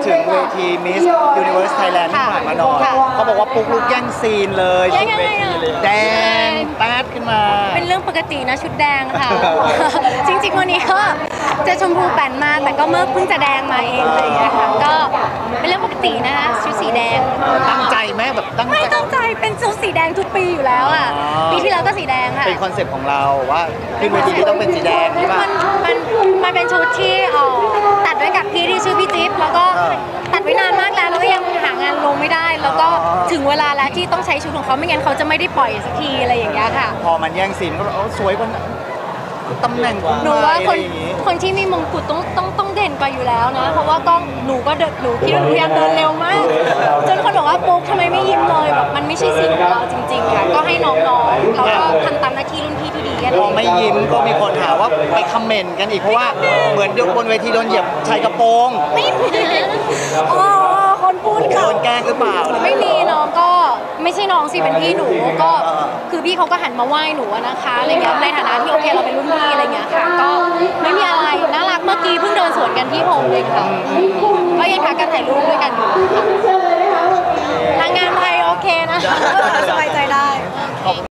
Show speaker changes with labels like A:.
A: ถึงเวที Miss Universe Thailand ที่ผ่านมาหน่อยเขาบอกว่าปุ๊กลุกแย่งซีนเลยชุดเวทีแดงแป๊ดขึ้นมา
B: เป็นเรื่องปกตินะชุดแดงค่ะ จริงๆวันนี้ก็จะชมพูแป่นมาแต่ก็เพิ่งจะแดงมาเองเลยนะคะก็เป็นเรื่องปกตินะคะชุดสีแดง
A: ตั้งใจไหมแบบตั้งใจ
B: ไม่ตั้งใจเป็นชุดสีแดงทุกปีอยู่แล้วอ่ะปีที่แล้วก็สีแดงค่ะ
A: เป็นคอนเซ็ปต์ของเราว่าขึ้นเวทีที่ต้องเป็นสีแดงใช่ป่ะ
B: มันเป็นชุดที่ตัดด้วยกับพี่ที่ชื่อพี่จิ๊บแล้วก็ตัดไว้นานมากแล้วก็ยังหางานลงไม่ได้แล้วก็ถึงเวลาแล้วที่ต้องใช้ชุดของเขาไม่งั้นเขาจะไม่ได้ปล่อยสักทีอะไรอย่างเงี้ยค่ะ
A: พอมันแย่งซีนก็สวยกว่าตำแหน่ง
B: หนูว่าคนที่มีมงกุฎต้องเด่นกว่าอยู่แล้วนะเพราะว่าต้องหนูพยายามเดินเร็วมากจนคนบอกว่าปุ๊กทำไมไม่ยิ้มเลยแบบมันไม่ใช่สิ่งของเราจริงๆค่ะก็ให้น้องๆเราก็ทำตามหน้าที่รุ่นพี่ที่ดีกัน
A: พอไม่ยิ้มก็มีคนหาว่าไปคอมเมนต์กันอีกเพราะว่าเหมือนยกบนเวทีโดนเหยียบชายกระโปรง
B: ไม่มีคนพูดค่ะ
A: โดนแกล้งหรือเปล่า
B: ไม่มีน้องก็ไม่ใช่น้องสิเป็นพี่หนูก็คือพี่เขาก็หันมาไหว้หนูนะคะอะไรเงี้ยในฐานะที่โอเคเราเป็นรุ่นพี่อะไรเงี้ยค่ะก็ไม่มีอะไรน่ารักเมื่อกี้เพิ่งเดินสวนกันที่พงเลยค่ะก็ยังทักกันถ่ายรูปด้วยกันอยู่